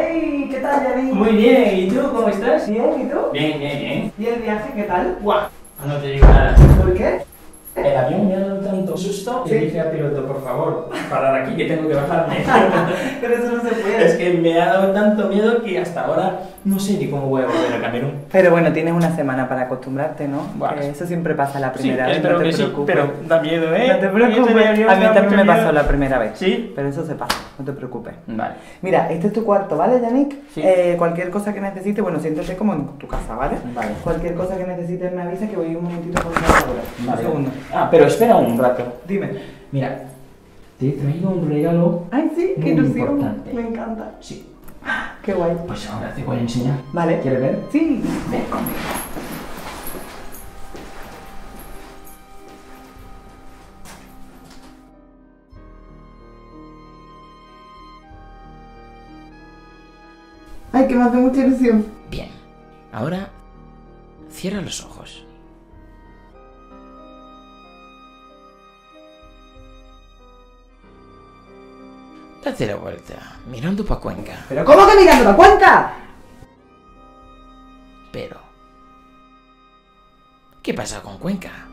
¡Hey! ¿Qué tal, Yannick? Muy bien, ¿y tú cómo estás? Bien, ¿y tú? Bien, bien, bien. ¿Y el viaje qué tal? ¡Guau! No te digo nada. ¿Por qué? El avión me ha dado tanto susto que Sí. dije al piloto, por favor, parar aquí que tengo que bajarme. Pero eso no se puede. Es que me ha dado tanto miedo que hasta ahora no sé ni cómo voy a volver a Camerún. Pero bueno, tienes una semana para acostumbrarte, ¿no? Bueno. Eso siempre pasa la Sí, primera vez, espero no te que sí, preocupes. pero da miedo, ¿eh? No te preocupes, Ese avión a mí da también mucho me pasó miedo. la primera vez. ¿Sí? Pero eso se pasa, no te preocupes. Vale. Mira, este es tu cuarto, ¿vale, Yannick? Sí. Cualquier cosa que necesites, bueno, siéntate como en tu casa, ¿vale? Vale. Cualquier cosa que necesites me avisa que voy un momentito por favor. Vale. Un segundo. Ah, pero espera un rato. Dime. Mira, te he traído un regalo. Ay, sí, qué Muy ilusión. importante. Me encanta. Sí. Qué guay. Pues ahora te voy a enseñar. Vale. ¿Quieres ver? Sí. Ven conmigo. Ay, que me hace mucha ilusión. Bien. Ahora, cierra los ojos. Date la vuelta, mirando pa' Cuenca. ¿Pero cómo que mirando la cuenta? Pero... ¿qué pasa con Cuenca?